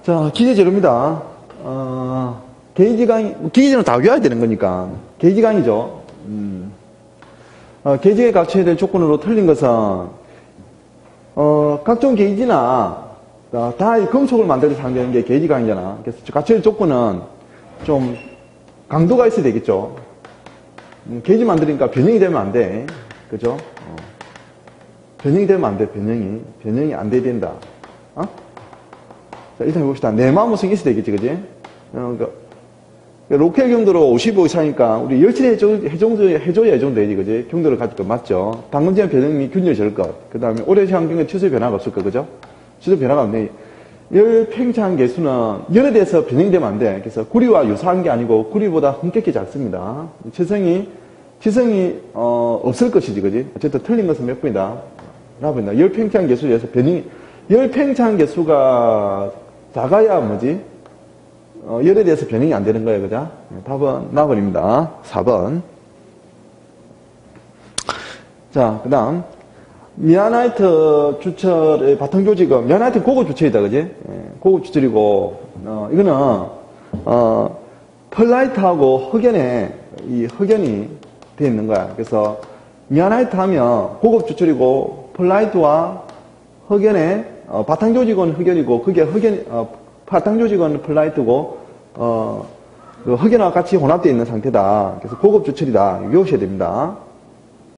자, 기계재료입니다. 기계재료는 다 외워야 되는 거니까. 계기강이죠. 계기에 갖춰야 될 조건으로 틀린 것은, 각종 게이지나, 다 금속을 만들 때 사용되는 게 계기강이잖아. 그래서 갖춰야 될 조건은 좀 강도가 있어야 되겠죠. 게이지 만드니까 변형이 되면 안 돼. 그죠? 변형이 되면 안 돼, 변형이 안 돼야 된다. 자, 일단 해봅시다. 내마무성이 있어야 되겠지, 그지? 로켓 경도로 55 이상이니까, 우리 열심히 해줘야 이 정도 되지, 그지? 경도를 가질 것, 맞죠? 방금전 변형이 균열될 것. 그 다음에 오래 시간경에 취소 변화가 없을 것, 그죠? 취소 변화가 없네. 열 팽창 개수는 열에 대해서 변형되면 안 돼. 그래서 구리와 유사한 게 아니고, 구리보다 흠격히 작습니다. 지성이 없을 것이지, 그지? 어쨌든 틀린 것은 몇 분이다? 라고입니다. 열 팽창 개수에 대해서 열 팽창 개수가 작아야 뭐지? 열에 대해서 변형이 안 되는 거예요, 그죠? 답은 나버립니다. 4번. 자, 그 다음. 미아나이트 주철의 바탕 조직은, 미아나이트 고급 주철이다, 그지? 고급 주철이고, 이거는, 펄라이트하고 흑연이 되어 있는 거야. 그래서, 미아나이트 하면 고급 주철이고, 펄라이트와 흑연의, 바탕 조직은 흑연이고, 그게 바탕 조직은 펄라이트고, 그 흑연과 같이 혼합되어 있는 상태다. 그래서 고급 주철이다. 외우셔야 됩니다.